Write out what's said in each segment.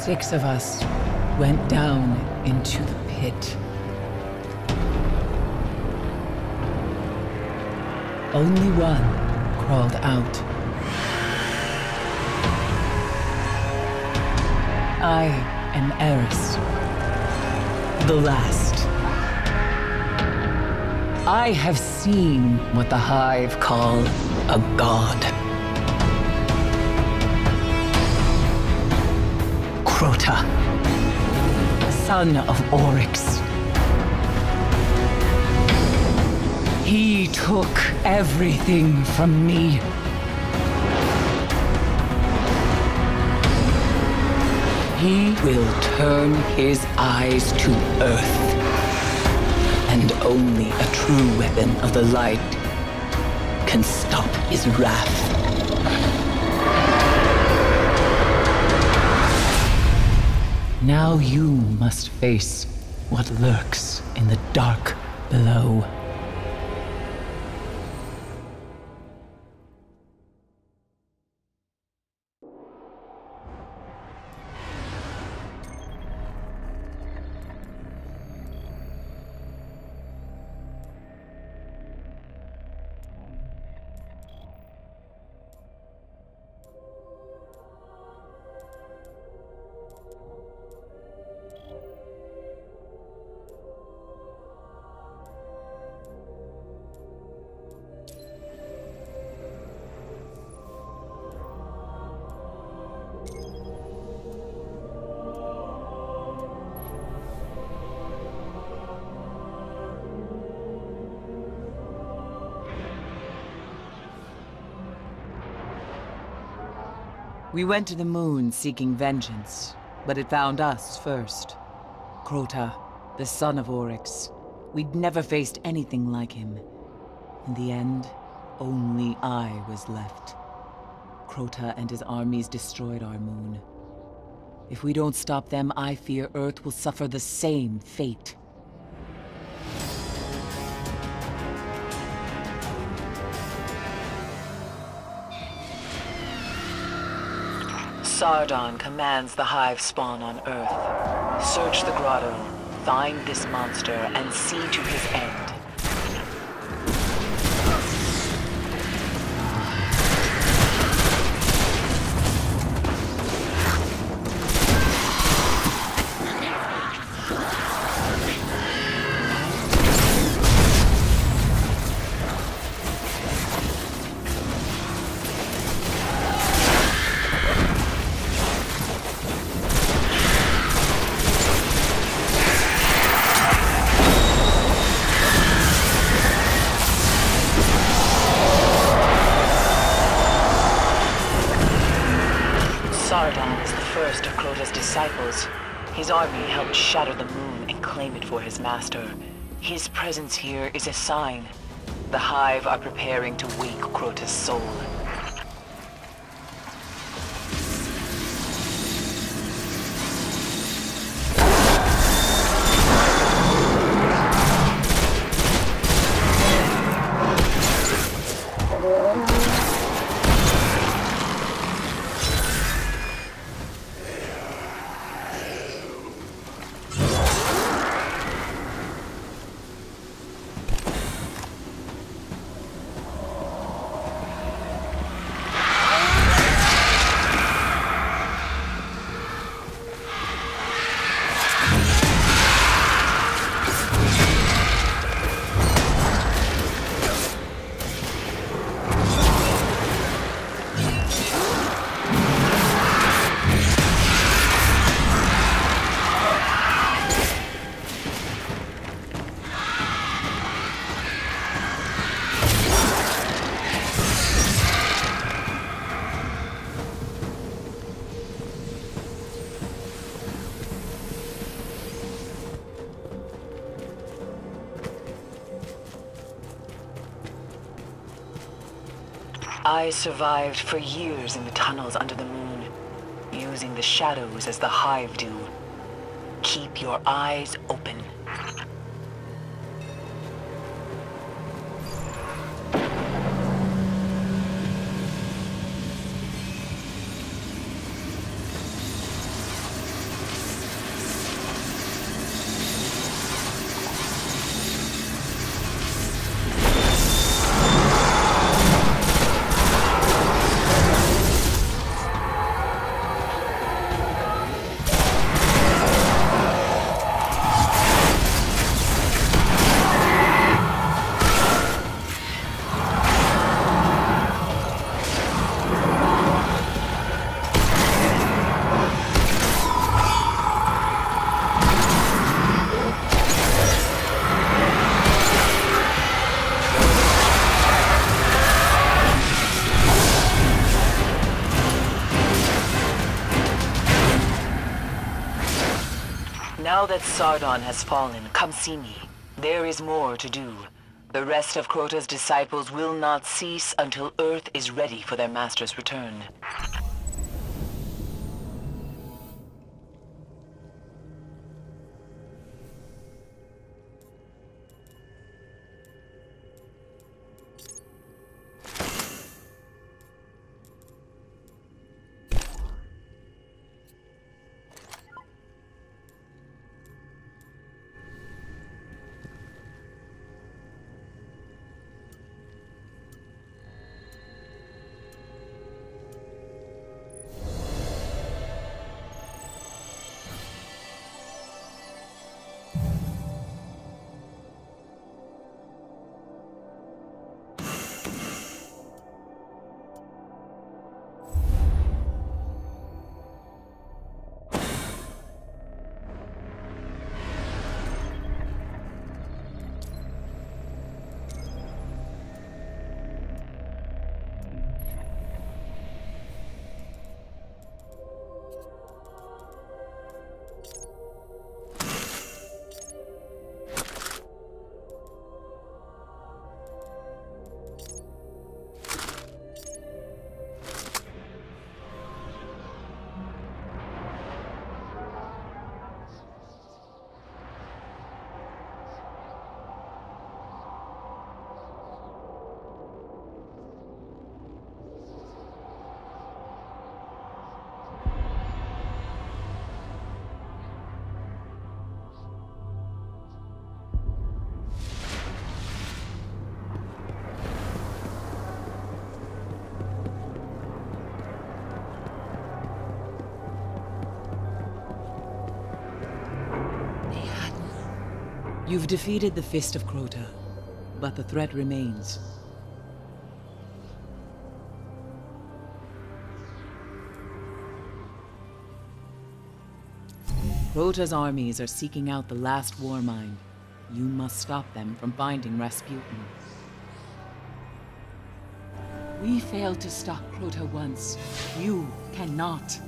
6 of us went down into the pit. Only one crawled out. I am Eris, the last. I have seen what the Hive call a god. Crota, son of Oryx. He took everything from me. He will turn his eyes to Earth. And only a true weapon of the light can stop his wrath. Now you must face what lurks in the dark below. We went to the moon seeking vengeance, but it found us first. Crota, the son of Oryx. We'd never faced anything like him. In the end, only I was left. Crota and his armies destroyed our moon. If we don't stop them, I fear Earth will suffer the same fate. Sardon commands the Hive spawn on Earth. Search the grotto, find this monster, and see to his end. Sardon is the first of Crota's disciples. His army helped shatter the moon and claim it for his master. His presence here is a sign. The Hive are preparing to wake Crota's soul. I survived for years in the tunnels under the moon, using the shadows as the Hive do. Keep your eyes open. Now that Sardon has fallen, come see me. There is more to do. The rest of Crota's disciples will not cease until Earth is ready for their master's return. You've defeated the Fist of Crota, but the threat remains. Crota's armies are seeking out the last war mine. You must stop them from finding Rasputin. We failed to stop Crota once. You cannot.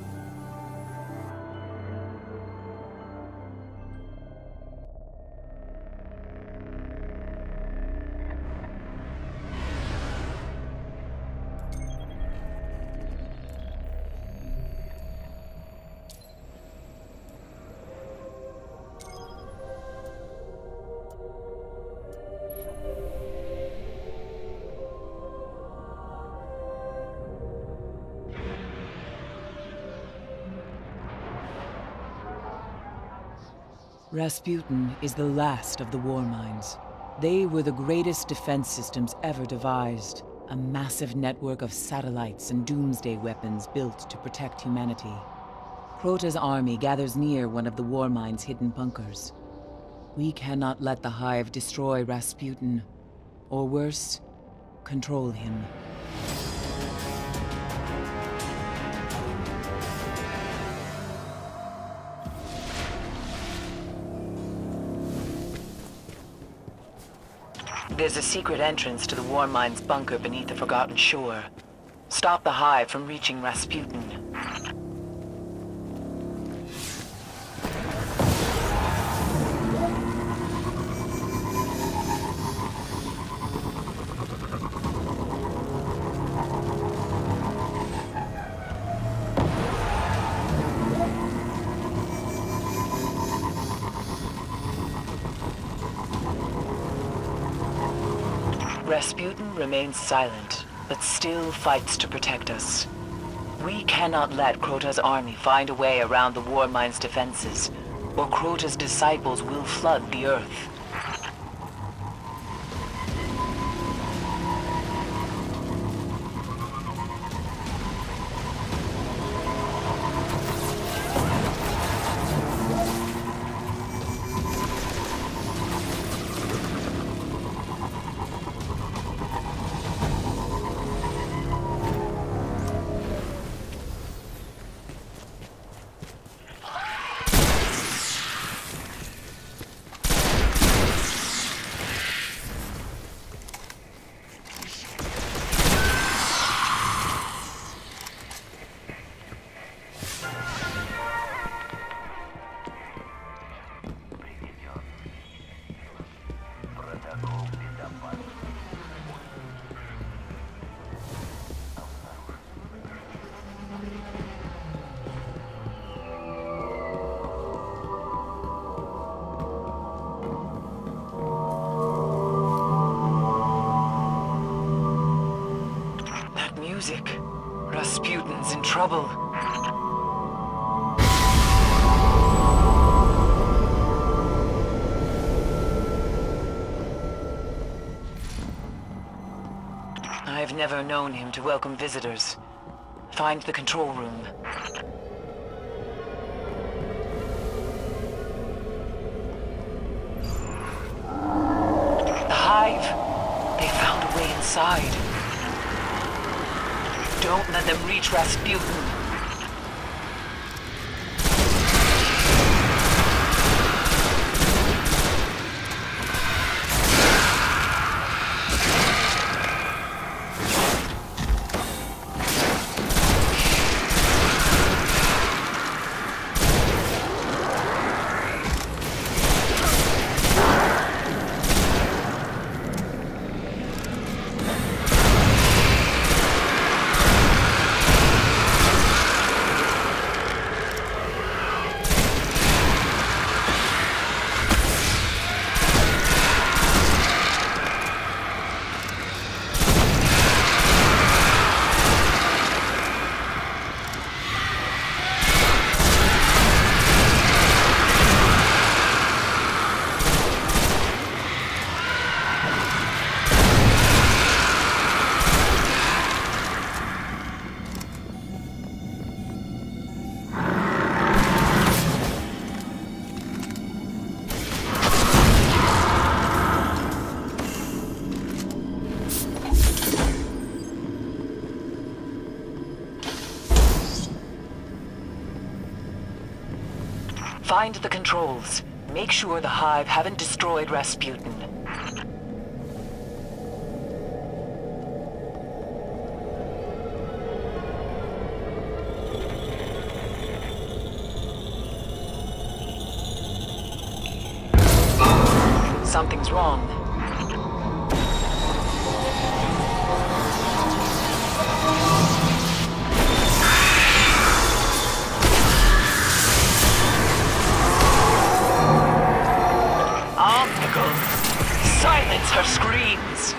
Rasputin is the last of the war mines. They were the greatest defense systems ever devised. A massive network of satellites and doomsday weapons built to protect humanity. Crota's army gathers near one of the war mine's hidden bunkers. We cannot let the Hive destroy Rasputin. Or worse, control him. There's a secret entrance to the war mine's bunker beneath the Forgotten Shore. Stop the Hive from reaching Rasputin. Rasputin remains silent, but still fights to protect us. We cannot let Crota's army find a way around the war mine's defenses, or Crota's disciples will flood the Earth. Rasputin's in trouble. I've never known him to welcome visitors. Find the control room. The Hive! They found a way inside. Don't let them reach Rasputin. Find the controls. Make sure the Hive haven't destroyed Rasputin. Something's wrong. Silence her screams!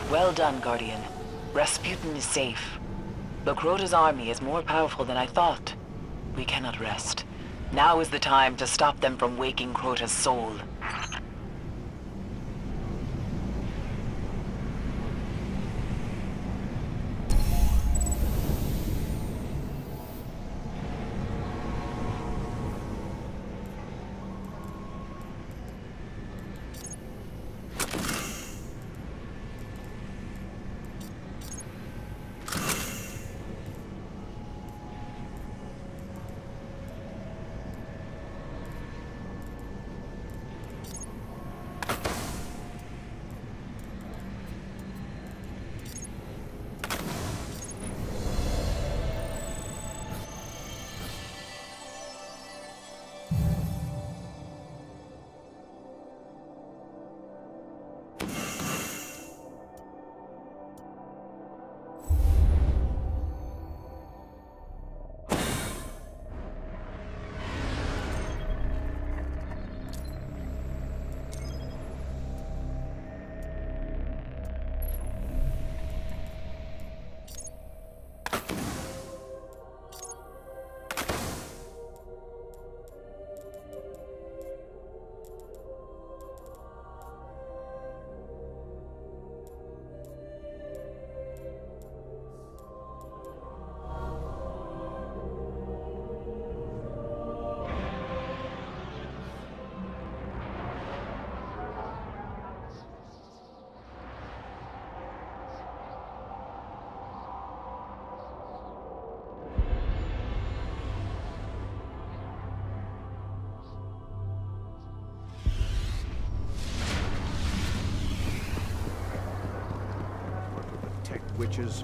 Well done, Guardian. Rasputin is safe. But Crota's army is more powerful than I thought. We cannot rest. Now is the time to stop them from waking Crota's soul. Witches.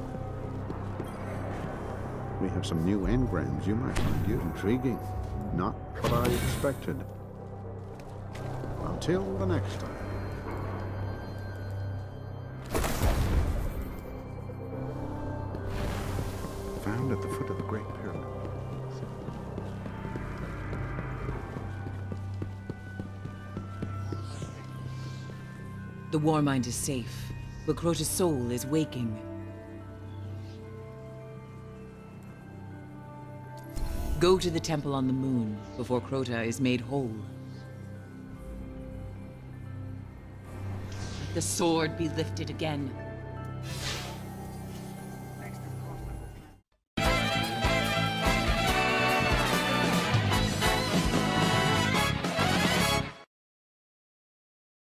We have some new engrams you might find intriguing. Not what I expected. Until the next time. Found at the foot of the Great Pyramid. The Warmind is safe, but Crota's soul is waking. Go to the temple on the moon before Crota is made whole. Let the sword be lifted again.